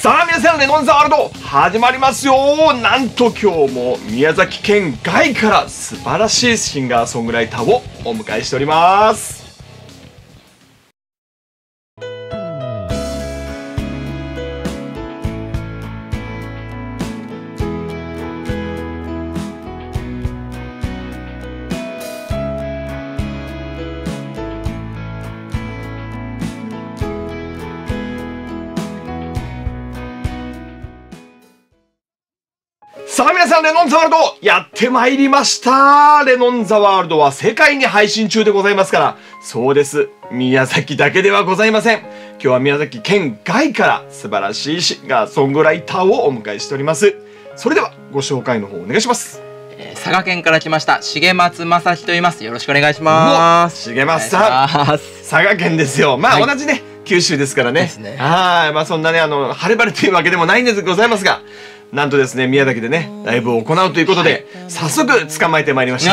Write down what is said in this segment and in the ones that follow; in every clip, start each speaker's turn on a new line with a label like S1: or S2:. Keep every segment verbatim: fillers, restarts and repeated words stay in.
S1: さあ皆さん、レノンザワールド始まりますよ。なんと今日も宮崎県外から素晴らしいシンガーソングライターをお迎えしております。さあ皆さん、レノンザワールドやってまいりました。レノンザワールドは世界に配信中でございますから、そうです、宮崎だけではございません。今日は宮崎県外から素晴らしいシンガーソングライターをお迎えしております。それではご紹介の方お願いします。
S2: えー、佐賀県から来ました重松正樹と言います。よろしくお願いします。
S1: 重松さん、佐賀県ですよ。まあ、はい、同じね九州ですからね。ですね。はい、まあそんなねあの晴れ晴れというわけでもないんですございますが、なんとですね、宮崎でね、ライブを行うということで、はい、早速捕まえてまいりました。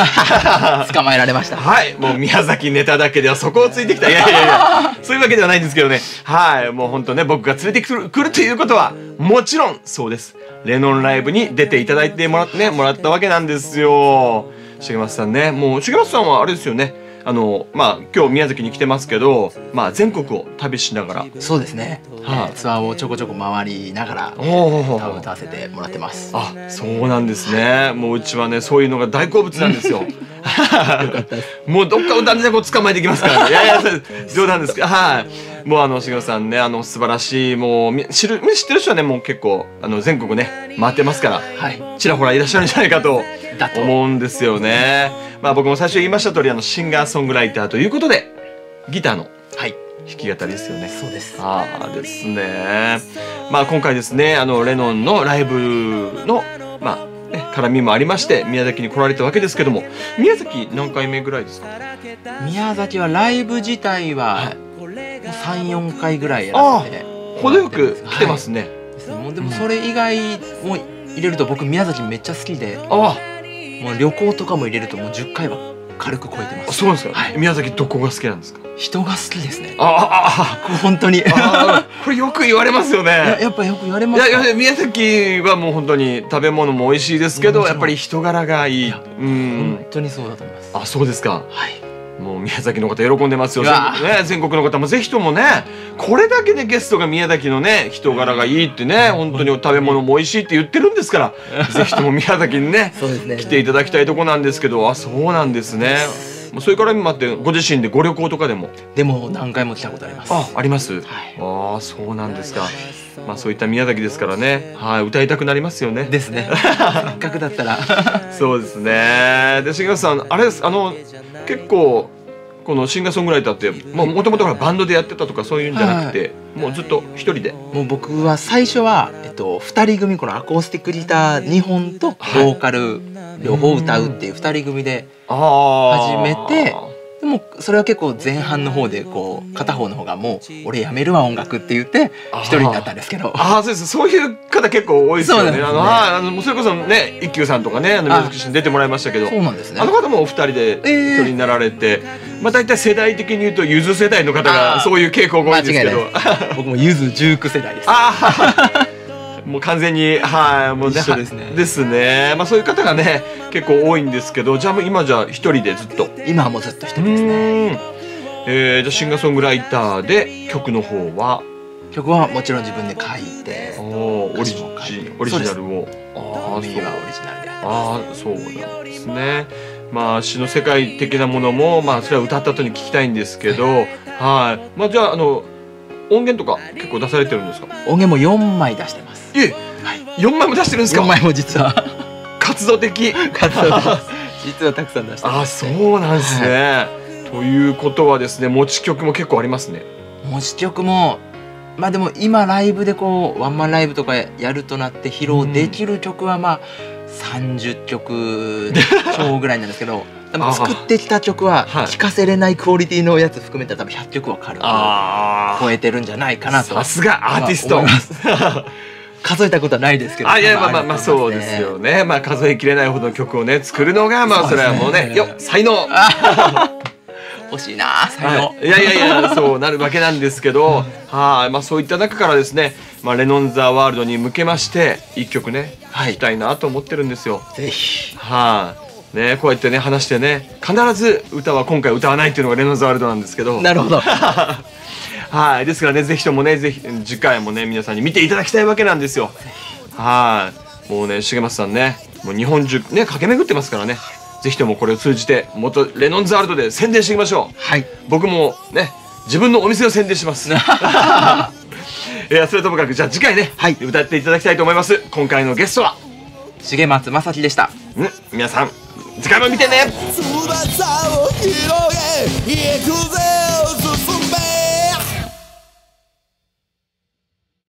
S2: 捕まえられました。
S1: はい、もう宮崎ネタだけではそこをついてきた。いやいやいや、そういうわけではないんですけどね。はい、もう本当ね、僕が連れてくる、来るということは、もちろんそうです。レノンライブに出ていただいてもらってね、もらったわけなんですよ。重松さんね、もう重松さんはあれですよね。あのまあ今日宮崎に来てますけど、まあ全国を旅しながら、
S2: そうですね、はあ、ツアーをちょこちょこ回りながら歌を歌わせてもらってます。
S1: あ、そうなんですね。もううちはねそういうのが大好物なんですよ。もうどっか歌でこう捕まえてきますから、ね、いやいや冗談ですけど、はい、もうあの重松さんね、あの素晴らしい、もう知る知ってる人はねもう結構あの全国ね回ってますから、はい、ちらほらいらっしゃるんじゃないかと思うんですよね。まあ僕も最初言いました通り、あのシンガーソングライターということでギターの弾き語りですよね。
S2: そうです。
S1: ああですね。まあ今回ですね、あのレノンのライブのまあ、ね、絡みもありまして宮崎に来られたわけですけども、宮崎何回目ぐらいですか？
S2: 宮崎はライブ自体はさん、よんかいぐらいやらせて
S1: 程よく来てますね。
S2: はい、もうでもそれ以外も入れると僕宮崎めっちゃ好きで、ああもう旅行とかも入れるともうじゅっかいは軽く超えてます。
S1: そうですか。はい、宮崎どこが好きなんですか？
S2: 人が好きですね。
S1: ああ、
S2: 本当に。
S1: これよく言われますよね。
S2: や, やっぱよく言われますか。
S1: いやいや、宮崎はもう本当に食べ物も美味しいですけど、やっぱり人柄がいい。うん、
S2: 本当にそうだと思います。
S1: あ、そうですか。
S2: はい。
S1: もう宮崎の方喜んでますよ。ね、全国の方もぜひともね、これだけでゲストが宮崎のね人柄がいいってね、本当に食べ物も美味しいって言ってるんですから、ぜひとも宮崎にね来ていただきたいとこなんですけど、あ、そうなんですね。それから今ってご自身でご旅行とかでも
S2: でも何回も来たことあります。
S1: あ、あります。はい、ああ、そうなんですか。まあそういった宮崎ですからね、はい、歌いたくなりますよね。
S2: ですね。せっかくだったら。そうです
S1: ね。で、重松さん、あれです、あの結構このシンガーソングライターってもともとバンドでやってたとかそういうんじゃなくて、はい、もうずっと一人で。
S2: もう僕は最初はえっとふたり組、このアコースティックギターにほんとボーカル両方歌うっていうふたり組で始めて、でもそれは結構前半の方でこう片方の方がもう俺やめるわ音楽って言って一人になったんですけど。
S1: ああ、そうです。そういう方結構多いですよね。あのあのそれこそね一休さんとかね、あの宮崎市に出てもらいましたけど、
S2: そうなんですね。
S1: あの方もお二人で一人になられて、まあ大体世代的に言うとゆず世代の方がそういう傾向が多いんですけど、
S2: 僕もゆずじゅうきゅう世代です。
S1: ああ。もう完全に、はい、もうね、ですね。ですね。まあそういう方がね結構多いんですけど、じゃあもう今じゃあ一人でずっと。
S2: 今はもうずっと一人ですね。
S1: えー、じゃあシンガーソングライターで曲の方は
S2: 曲はもちろん自分で書いて、
S1: オリジオリジナルを。
S2: ああ、そう。オリジナルで。
S1: ああ、そうなんですね。まあ詩の世界的なものもまあそれは歌った後に聞きたいんですけど、はい。まあじゃああの音源とか結構出されてるんですか？
S2: 音源もよんまい出してます。
S1: え、よんまいも出してるんですか？
S2: よんまいも実は
S1: 活動的。
S2: 活動的。実はたくさん出してます。
S1: あ、そうなんですね。ということはですね、持ち曲も結構ありますね。
S2: 持ち曲もまあでも今ライブでこうワンマンライブとかやるとなって披露できる曲はまあさんじゅっきょく超ぐらいなんですけど、でも作ってきた曲は聴かせれないクオリティのやつ含めたら多分ひゃっきょくは軽く超えてるんじゃないかなと。
S1: さすがアーティスト。
S2: 数えたことはないですけど。
S1: あ、いや、まあまあまあそうですよね。まあ数えきれないほどの曲をね作るのがまあそれはもうね、よ、才能。
S2: 欲しいな才能、
S1: はい、いやいやいやそうなるわけなんですけどはい、まあ、そういった中からですね、まあ、レノン・ザ・ワールドに向けまして一曲ね弾きたいなと思ってるんですよ。
S2: ぜひ
S1: はいね、こうやってね話してね必ず歌は今回歌わないっていうのがレノン・ザ・ワールドなんですけど
S2: なるほど
S1: はいですからねぜひともねぜひ次回もね皆さんに見ていただきたいわけなんですよ。はいもうね重松さんねもう日本中ね駆け巡ってますからねぜひともこれを通じて元レノン・ザ・ワールドで宣伝していきましょう。
S2: はい
S1: 僕もね自分のお店を宣伝しますいやそれともかくじゃあ次回ね、はい、歌っていただきたいと思います。今回のゲストは
S2: 重松正樹でした。
S1: うん皆さん次回も見てね。
S3: 翼を広げ行くぜ